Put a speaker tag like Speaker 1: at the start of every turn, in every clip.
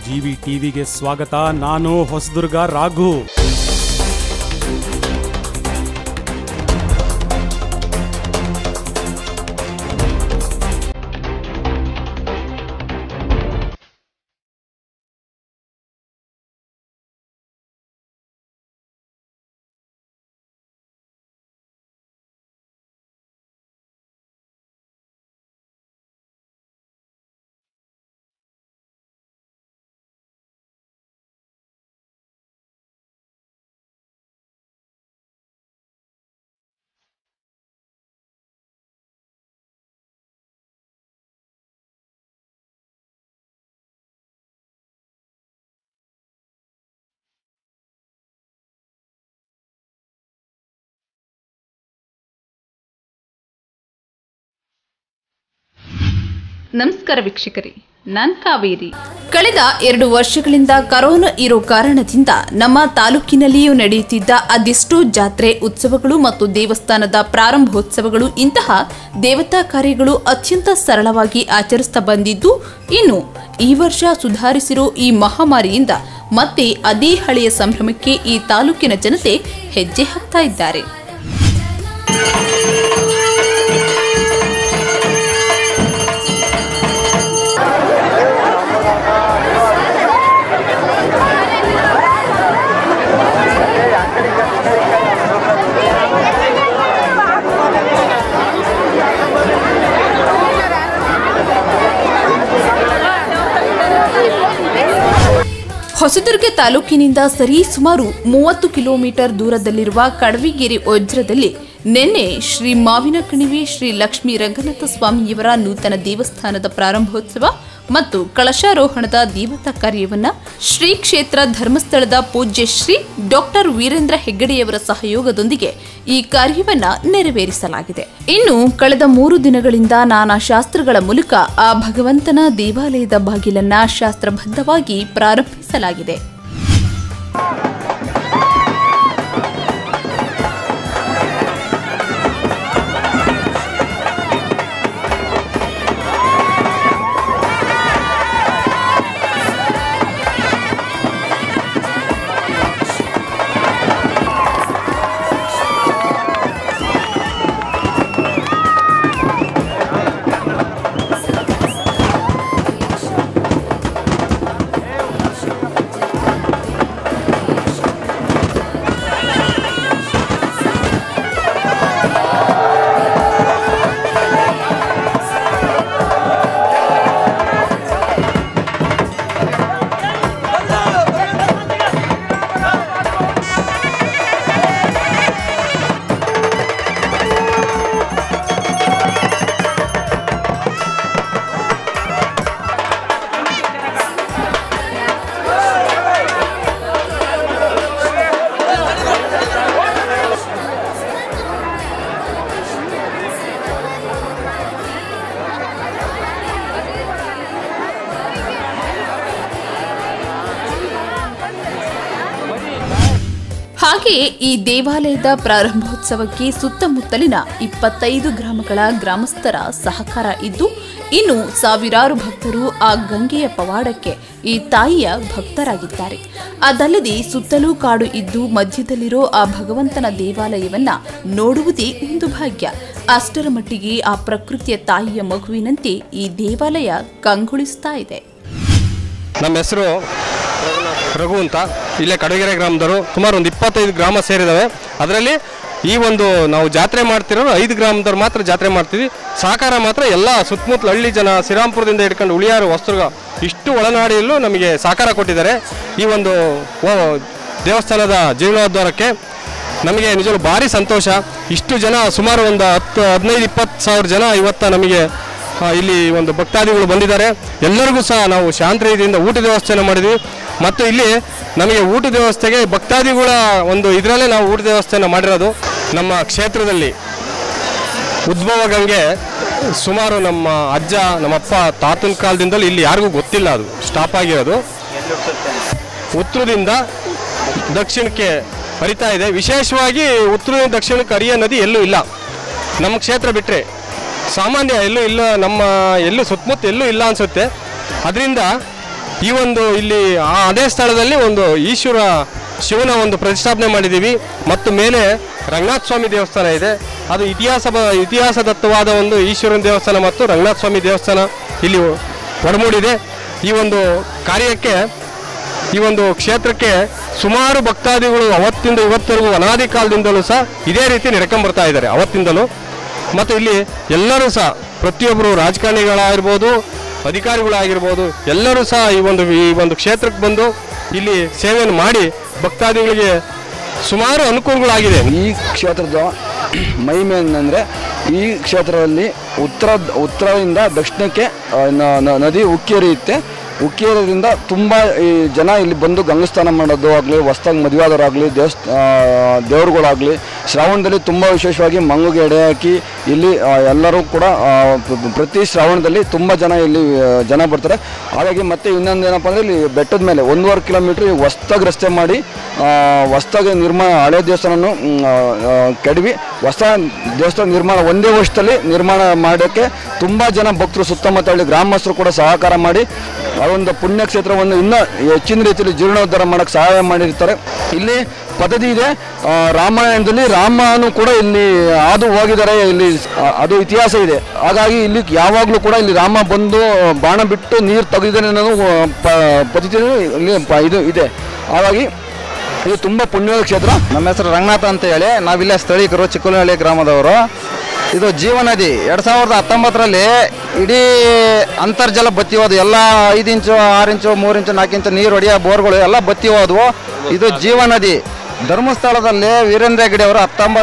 Speaker 1: GV ಟಿವಿಗೆ ಸ್ವಾಗತ. ನಾನು ಹೊಸದುರ್ಗ ರಾಘು.
Speaker 2: ನಮಸ್ಕಾರ ವೀಕ್ಷಕರೇ, ನಾನು ಕಾವೇರಿ. ಕಳೆದ 2 ವರ್ಷಗಳಿಂದ ಕರೋನಾ ಇರೋ ಕಾರಣದಿಂದ ನಮ್ಮ ತಾಲೂಕಿನಲ್ಲಿಯೂ ನಡೆಯುತ್ತಿದ್ದ ಅದೆಷ್ಟೋ ಜಾತ್ರೆ, ಉತ್ಸವಗಳು ಮತ್ತು ದೇವಸ್ಥಾನದ ಪ್ರಾರಂಭೋತ್ಸವಗಳು, ಇಂತಹ ದೇವತಾ ಕಾರ್ಯಗಳು ಅತ್ಯಂತ ಸರಳವಾಗಿ ಆಚರಿಸ್ತಾ ಬಂದಿದ್ದು, ಇನ್ನು ಈ ವರ್ಷ ಸುಧಾರಿಸಿರೋ ಈ ಮಹಾಮಾರಿಯಿಂದ ಮತ್ತೆ ಅದೇ ಹಳೆಯ ಸಂಭ್ರಮಕ್ಕೆ ಈ ತಾಲೂಕಿನ ಜನತೆ ಹೆಜ್ಜೆ ಹಾಕ್ತಾ ಇದ್ದಾರೆ. ಹೊಸದುರ್ಗ ತಾಲೂಕಿನಿಂದ ಸರಿ ಸುಮಾರು 30 ಕಿಲೋಮೀಟರ್ ದೂರದಲ್ಲಿರುವ ಕಡವಿಗೆರೆ ವಜ್ರದಲ್ಲಿ ನಿನ್ನೆ ಶ್ರೀ ಮಾವಿನ ಕಣಿವೆ ಶ್ರೀ ಲಕ್ಷ್ಮೀ ರಂಗನಾಥ ಸ್ವಾಮಿಯವರ ನೂತನ ದೇವಸ್ಥಾನದ ಪ್ರಾರಂಭೋತ್ಸವ ಮತ್ತು ಕಳಶಾರೋಹಣದ ದೇವತಾ ಕಾರ್ಯವನ್ನ ಶ್ರೀ ಕ್ಷೇತ್ರ ಧರ್ಮಸ್ಥಳದ ಪೂಜ್ಯ ಶ್ರೀ ಡಾಕ್ಟರ್ ವೀರೇಂದ್ರ ಹೆಗ್ಗಡೆಯವರ ಸಹಯೋಗದೊಂದಿಗೆ ಈ ಕಾರ್ಯವನ್ನ ನೆರವೇರಿಸಲಾಗಿದೆ. ಇನ್ನು ಕಳೆದ 3 ದಿನಗಳಿಂದ ನಾನಾ ಶಾಸ್ತ್ರಗಳ ಮೂಲಕ ಆ ಭಗವಂತನ ದೇವಾಲಯದ ಬಾಗಿಲನ್ನ ಶಾಸ್ತ್ರಬದ್ಧವಾಗಿ ಪ್ರಾರಂಭಿಸಲಾಗಿದೆ. ಹಾಗೆಯೇ ಈ ದೇವಾಲಯದ ಪ್ರಾರಂಭೋತ್ಸವಕ್ಕೆ ಸುತ್ತಮುತ್ತಲಿನ 25 ಗ್ರಾಮಗಳ ಗ್ರಾಮಸ್ಥರ ಸಹಕಾರ ಇದ್ದು, ಇನ್ನು ಸಾವಿರಾರು ಭಕ್ತರು ಆ ಗಂಗೆಯ ಪವಾಡಕ್ಕೆ ಈ ತಾಯಿಯ ಭಕ್ತರಾಗಿದ್ದಾರೆ. ಅದಲ್ಲದೆ ಸುತ್ತಲೂ ಕಾಡು ಇದ್ದು ಮಧ್ಯದಲ್ಲಿರೋ ಆ ಭಗವಂತನ ದೇವಾಲಯವನ್ನ ನೋಡುವುದೇ ಒಂದು ಭಾಗ್ಯ. ಅಷ್ಟರ ಮಟ್ಟಿಗೆ ಆ ಪ್ರಕೃತಿಯ ತಾಯಿಯ ಮಗುವಿನಂತೆ ಈ ದೇವಾಲಯ ಕಂಗೊಳಿಸ್ತಾ ಇದೆ.
Speaker 3: ನಮ್ಮ ಹೆಸರು ರಘು ಅಂತ. ಇಲ್ಲೇ ಕಡಗೆರೆ ಗ್ರಾಮದವರು. ಸುಮಾರು ಒಂದು 25 ಗ್ರಾಮ ಸೇರಿದಾವೆ. ಅದರಲ್ಲಿ ಈ ಒಂದು ನಾವು ಜಾತ್ರೆ ಮಾಡ್ತಿರೋರು 5 ಗ್ರಾಮದವ್ರು ಮಾತ್ರ ಜಾತ್ರೆ ಮಾಡ್ತೀವಿ. ಸಹಕಾರ ಮಾತ್ರ ಎಲ್ಲ ಸುತ್ತಮುತ್ತಲ ಹಳ್ಳಿ ಜನ, ಶ್ರೀರಾಮ್ಪುರದಿಂದ ಹಿಡ್ಕೊಂಡು ಉಳಿಯಾರು, ಹೊಸದುರ್ಗ ಇಷ್ಟು ಒಳನಾಡಿಯಲ್ಲೂ ನಮಗೆ ಸಹಕಾರ ಕೊಟ್ಟಿದ್ದಾರೆ. ಈ ಒಂದು ದೇವಸ್ಥಾನದ ಜೀರ್ಣೋದ್ಧಾರಕ್ಕೆ ನಮಗೆ ನಿಜವೂ ಭಾರಿ ಸಂತೋಷ. ಇಷ್ಟು ಜನ, ಸುಮಾರು ಒಂದು 15-20 ಸಾವಿರ ಜನ ಇವತ್ತು ನಮಗೆ ಇಲ್ಲಿ ಒಂದು ಭಕ್ತಾದಿಗಳು ಬಂದಿದ್ದಾರೆ. ಎಲ್ಲರಿಗೂ ಸಹ ನಾವು ಶಾಂತ ರೀತಿಯಿಂದ ಊಟದ ವ್ಯವಸ್ಥೆಯನ್ನು ಮಾಡಿದ್ವಿ. ಮತ್ತು ಇಲ್ಲಿ ನಮಗೆ ಊಟದ ವ್ಯವಸ್ಥೆಗೆ ಭಕ್ತಾದಿಗಳ ಒಂದು ಇದರಲ್ಲೇ ನಾವು ಊಟದ ವ್ಯವಸ್ಥೆಯನ್ನು ಮಾಡಿರೋದು. ನಮ್ಮ ಕ್ಷೇತ್ರದಲ್ಲಿ ಉದ್ಭವ ಗಂಗೆ ಸುಮಾರು ನಮ್ಮ ಅಜ್ಜ, ನಮ್ಮಪ್ಪ ತಾತನ ಕಾಲದಿಂದಲೂ ಇಲ್ಲಿ ಯಾರಿಗೂ ಗೊತ್ತಿಲ್ಲ, ಅದು ಸ್ಟಾಪ್ ಆಗಿರೋದು. ಉತ್ತರದಿಂದ ದಕ್ಷಿಣಕ್ಕೆ ಹರಿತಾ ಇದೆ. ವಿಶೇಷವಾಗಿ ಉತ್ತರದಿಂದ ದಕ್ಷಿಣಕ್ಕೆ ಹರಿಯೋ ನದಿ ಎಲ್ಲೂ ಇಲ್ಲ, ನಮ್ಮ ಕ್ಷೇತ್ರ ಬಿಟ್ಟರೆ ಸಾಮಾನ್ಯ ಎಲ್ಲೂ ಇಲ್ಲ, ನಮ್ಮ ಎಲ್ಲೂ ಸುತ್ತಮುತ್ತ ಎಲ್ಲೂ ಇಲ್ಲ ಅನಿಸುತ್ತೆ. ಅದರಿಂದ ಈ ಒಂದು ಇಲ್ಲಿ ಅದೇ ಸ್ಥಳದಲ್ಲಿ ಒಂದು ಈಶ್ವರ ಶಿವನ ಒಂದು ಪ್ರತಿಷ್ಠಾಪನೆ ಮಾಡಿದ್ದೀವಿ. ಮತ್ತು ಮೇಲೆ ರಂಗನಾಥ ಸ್ವಾಮಿ ದೇವಸ್ಥಾನ ಇದೆ. ಅದು ಇತಿಹಾಸದತ್ತವಾದ ಒಂದು ಈಶ್ವರನ ದೇವಸ್ಥಾನ ಮತ್ತು ರಂಗನಾಥ ಸ್ವಾಮಿ ದೇವಸ್ಥಾನ ಇಲ್ಲಿ ಒಡಮೂಡಿದೆ. ಈ ಒಂದು ಕಾರ್ಯಕ್ಕೆ, ಈ ಒಂದು ಕ್ಷೇತ್ರಕ್ಕೆ ಸುಮಾರು ಭಕ್ತಾದಿಗಳು ಅವತ್ತಿಂದ ಇವತ್ತರೆಗೂ ಅನಾದಿ ಕಾಲದಿಂದಲೂ ಸಹ ಇದೇ ರೀತಿ ನಡ್ಕೊಂಬರ್ತಾ ಇದ್ದಾರೆ ಅವತ್ತಿಂದಲೂ. ಮತ್ತು ಇಲ್ಲಿ ಎಲ್ಲರೂ ಸಹ ಪ್ರತಿಯೊಬ್ಬರು ರಾಜಕಾರಣಿಗಳಾಗಿರ್ಬೋದು, ಅಧಿಕಾರಿಗಳಾಗಿರ್ಬೋದು, ಎಲ್ಲರೂ ಸಹ ಈ ಒಂದು ಕ್ಷೇತ್ರಕ್ಕೆ ಬಂದು ಇಲ್ಲಿ ಸೇವೆಯನ್ನು ಮಾಡಿ ಭಕ್ತಾದಿಗಳಿಗೆ ಸುಮಾರು ಅನುಕೂಲಗಳಾಗಿದೆ.
Speaker 4: ಈ ಕ್ಷೇತ್ರದ ಮಹಿಮೆ ಏನಂದರೆ, ಈ ಕ್ಷೇತ್ರದಲ್ಲಿ ಉತ್ತರದಿಂದ ದಕ್ಷಿಣಕ್ಕೆ ನದಿ ಉಕ್ಕಿ ಹರಿಯುತ್ತೆ. ಉಕ್ಕಿ ಹರಿಯೋದ್ರಿಂದ ತುಂಬ ಈ ಜನ ಇಲ್ಲಿ ಬಂದು ಗಂಗಸ್ನಾನ ಮಾಡೋದು ಆಗಲಿ, ಹೊಸ್ದಾಗಿ ಮದುವೆ ಆದವರಾಗಲಿ, ದೇವ್ರುಗಳಾಗಲಿ, ಶ್ರಾವಣದಲ್ಲಿ ತುಂಬ ವಿಶೇಷವಾಗಿ ಮಂಗುಗೆ ಎಡೆ ಹಾಕಿ ಇಲ್ಲಿ ಎಲ್ಲರೂ ಕೂಡ ಪ್ರತಿ ಶ್ರಾವಣದಲ್ಲಿ ತುಂಬ ಜನ ಬರ್ತಾರೆ. ಹಾಗಾಗಿ ಮತ್ತೆ ಇನ್ನೊಂದು ಏನಪ್ಪ ಅಂದರೆ, ಇಲ್ಲಿ ಬೆಟ್ಟದ ಮೇಲೆ 1.5 ಕಿಲೋಮೀಟ್ರ್ ಹೊಸ್ದಾಗಿ ರಸ್ತೆ ಮಾಡಿ ಹೊಸ್ದಾಗಿ ಹಳೆ ದೇವಸ್ಥಾನವನ್ನು ಕೆಡವಿ ಹೊಸ ದೇವಸ್ಥಾನ ನಿರ್ಮಾಣ ಒಂದೇ ವರ್ಷದಲ್ಲಿ ನಿರ್ಮಾಣ ಮಾಡೋಕ್ಕೆ ತುಂಬ ಜನ ಭಕ್ತರು ಸುತ್ತಮುತ್ತ ಹಳ್ಳಿ ಗ್ರಾಮಸ್ಥರು ಕೂಡ ಸಹಕಾರ ಮಾಡಿ ಆ ಒಂದು ಪುಣ್ಯಕ್ಷೇತ್ರವನ್ನು ಇನ್ನೂ ಹೆಚ್ಚಿನ ರೀತಿಯಲ್ಲಿ ಜೀರ್ಣೋದ್ಧಾರ ಮಾಡೋಕ್ಕೆ ಸಹಾಯ ಮಾಡಿರ್ತಾರೆ. ಇಲ್ಲಿ ಪದ್ಧತಿ ಇದೆ, ರಾಮಾಯಣದಲ್ಲಿ ರಾಮನು ಕೂಡ ಇಲ್ಲಿ ಹಾದು ಹೋಗಿದ್ದಾರೆ, ಇಲ್ಲಿ ಅದು ಇತಿಹಾಸ ಇದೆ. ಹಾಗಾಗಿ ಇಲ್ಲಿ ಯಾವಾಗಲೂ ಕೂಡ ಇಲ್ಲಿ ರಾಮ ಬಂದು ಬಾಣ ಬಿಟ್ಟು ನೀರು ತೆಗೆದಿದ್ದಾನೆ ಅನ್ನೋದು ಪದ್ಧತಿ ಇಲ್ಲಿ ಇದು ಇದೆ. ಹಾಗಾಗಿ ಇದು ತುಂಬ ಪುಣ್ಯದ ಕ್ಷೇತ್ರ.
Speaker 5: ನಮ್ಮ ಹೆಸರು ರಂಗನಾಥ ಅಂತ ಹೇಳಿ, ನಾವಿಲ್ಲೇ ಸ್ಥಳೀಕರು, ಚಿಕ್ಕಲಹಳ್ಳಿ ಗ್ರಾಮದವರು. ಇದು ಜೀವನದಿ 2019ರಲ್ಲಿ ಇಡೀ ಅಂತರ್ಜಲ ಬತ್ತಿ ಹೋದು. ಎಲ್ಲ 5 ಇಂಚು 6 ಇಂಚು 3 ಇಂಚು 4 ಇಂಚು ನೀರು ಹೊಡೆಯೋ ಬೋರ್ಗಳು ಎಲ್ಲ ಬತ್ತಿ ಹೋದವು. ಇದು ಜೀವನದಿ. ಧರ್ಮಸ್ಥಳದಲ್ಲಿ ವೀರೇಂದ್ರ ಹೆಗ್ಗಡೆ ಅವರು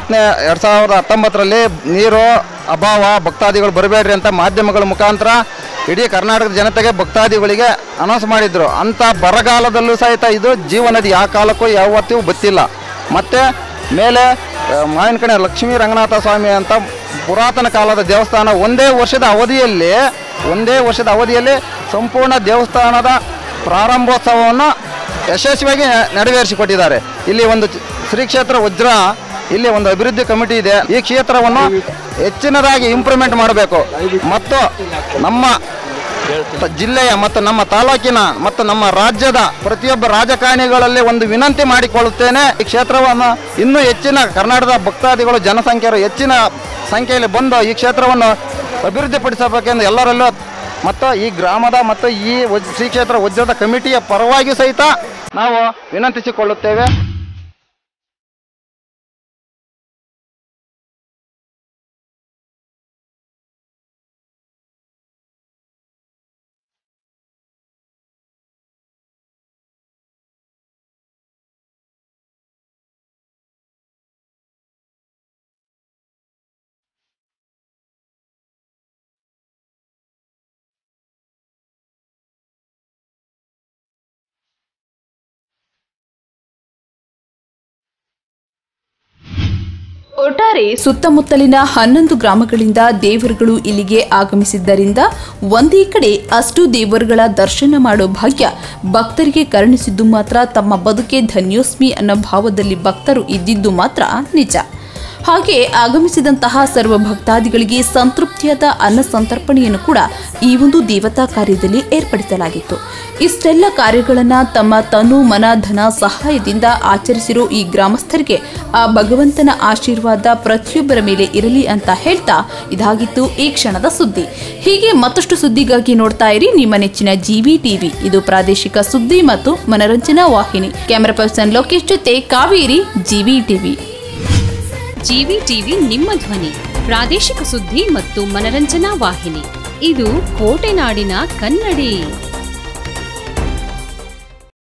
Speaker 5: 2019ರಲ್ಲಿ ನೀರು ಅಭಾವ, ಭಕ್ತಾದಿಗಳು ಬರಬೇಡ್ರಿ ಅಂತ ಮಾಧ್ಯಮಗಳ ಮುಖಾಂತರ ಇಡೀ ಕರ್ನಾಟಕದ ಜನತೆಗೆ ಭಕ್ತಾದಿಗಳಿಗೆ ಅನೌನ್ಸ್ ಮಾಡಿದ್ರು. ಅಂಥ ಬರಗಾಲದಲ್ಲೂ ಸಹಿತ ಇದು ಜೀವನದಿ ಯಾವ ಕಾಲಕ್ಕೂ ಯಾವತ್ತೂ ಬತ್ತಿಲ್ಲ. ಮತ್ತು ಮೇಲೆ ಮಾವಿನಕಣೆ ಲಕ್ಷ್ಮೀ ರಂಗನಾಥ ಸ್ವಾಮಿ ಅಂತ ಪುರಾತನ ಕಾಲದ ದೇವಸ್ಥಾನ ಒಂದೇ ವರ್ಷದ ಅವಧಿಯಲ್ಲಿ ಸಂಪೂರ್ಣ ದೇವಸ್ಥಾನದ ಪ್ರಾರಂಭೋತ್ಸವವನ್ನು ಯಶಸ್ವಿಯಾಗಿ ನೆರವೇರಿಸಿಕೊಟ್ಟಿದ್ದಾರೆ. ಇಲ್ಲಿ ಒಂದು ಶ್ರೀ ಕ್ಷೇತ್ರ ವಜ್ರ, ಇಲ್ಲಿ ಒಂದು ಅಭಿವೃದ್ಧಿ ಕಮಿಟಿ ಇದೆ. ಈ ಕ್ಷೇತ್ರವನ್ನು ಹೆಚ್ಚಿನದಾಗಿ ಇಂಪ್ರೂವ್ಮೆಂಟ್ ಮಾಡಬೇಕು ಮತ್ತು ನಮ್ಮ ಜಿಲ್ಲೆಯ ಮತ್ತು ನಮ್ಮ ತಾಲೂಕಿನ ಮತ್ತು ನಮ್ಮ ರಾಜ್ಯದ ಪ್ರತಿಯೊಬ್ಬ ರಾಜಕಾರಣಿಗಳಲ್ಲಿ ಒಂದು ವಿನಂತಿ ಮಾಡಿಕೊಳ್ಳುತ್ತೇನೆ. ಈ ಕ್ಷೇತ್ರವನ್ನು ಇನ್ನೂ ಹೆಚ್ಚಿನ ಕರ್ನಾಟಕದ ಭಕ್ತಾದಿಗಳು ಜನಸಂಖ್ಯೆಯರು ಹೆಚ್ಚಿನ ಸಂಖ್ಯೆಯಲ್ಲಿ ಬಂದು ಈ ಕ್ಷೇತ್ರವನ್ನು ಅಭಿವೃದ್ಧಿಪಡಿಸಬೇಕೆಂದು ಎಲ್ಲರಲ್ಲೂ ಮತ್ತು ಈ ಗ್ರಾಮದ ಮತ್ತು ಈ ಶ್ರೀ ಕ್ಷೇತ್ರ ವಜ್ರದ ಕಮಿಟಿಯ ಪರವಾಗಿ ಸಹಿತ ನಾವು ವಿನಂತಿಸಿಕೊಳ್ಳುತ್ತೇವೆ.
Speaker 2: ಒಟ್ಟಾರೆ ಸುತ್ತಮುತ್ತಲಿನ 11 ಗ್ರಾಮಗಳಿಂದ ದೇವರುಗಳು ಇಲ್ಲಿಗೆ ಆಗಮಿಸಿದ್ದರಿಂದ ಒಂದೇ ಕಡೆ ಅಷ್ಟು ದೇವರುಗಳ ದರ್ಶನ ಮಾಡೋ ಭಾಗ್ಯ ಭಕ್ತರಿಗೆ ಕರುಣಿಸಿದ್ದು ಮಾತ್ರ ತಮ್ಮ ಬದುಕೆ ಧನ್ಯೋಸ್ಮಿ ಅನ್ನೋ ಭಾವದಲ್ಲಿ ಭಕ್ತರು ಇದ್ದಿದ್ದು ಮಾತ್ರ ನಿಜ. ಹಾಗೆ ಆಗಮಿಸಿದಂತಹ ಸರ್ವ ಭಕ್ತಾದಿಗಳಿಗೆ ಸಂತೃಪ್ತಿಯಾದ ಅನ್ನ ಸಂತರ್ಪಣೆಯನ್ನು ಕೂಡ ಈ ಒಂದು ದೇವತಾ ಕಾರ್ಯದಲ್ಲಿ ಏರ್ಪಡಿಸಲಾಗಿತ್ತು. ಇಷ್ಟೆಲ್ಲ ಕಾರ್ಯಗಳನ್ನು ತಮ್ಮ ತನು ಮನ ಧನ ಸಹಾಯದಿಂದ ಆಚರಿಸಿರೋ ಈ ಗ್ರಾಮಸ್ಥರಿಗೆ ಆ ಭಗವಂತನ ಆಶೀರ್ವಾದ ಪ್ರತಿಯೊಬ್ಬರ ಮೇಲೆ ಇರಲಿ ಅಂತ ಹೇಳ್ತಾ ಇದಾಗಿತ್ತು ಈ ಕ್ಷಣದ ಸುದ್ದಿ. ಹೀಗೆ ಮತ್ತಷ್ಟು ಸುದ್ದಿಗಾಗಿ ನೋಡ್ತಾ ಇರಿ ನಿಮ್ಮ ನೆಚ್ಚಿನ ಜಿವಿ ಟಿವಿ. ಇದು ಪ್ರಾದೇಶಿಕ ಸುದ್ದಿ ಮತ್ತು ಮನರಂಜನಾ ವಾಹಿನಿ. ಕ್ಯಾಮೆರಾ ಪರ್ಸನ್ ಲೋಕೇಶ್ ಜೊತೆ Kaveri, GV TV.
Speaker 6: GV TV ನಿಮ್ಮ ಧ್ವನಿ, ಪ್ರಾದೇಶಿಕ ಸುದ್ದಿ ಮತ್ತು ಮನರಂಜನಾ ವಾಹಿನಿ. ಇದು ಕೋಟೆನಾಡಿನ ಕನ್ನಡಿ.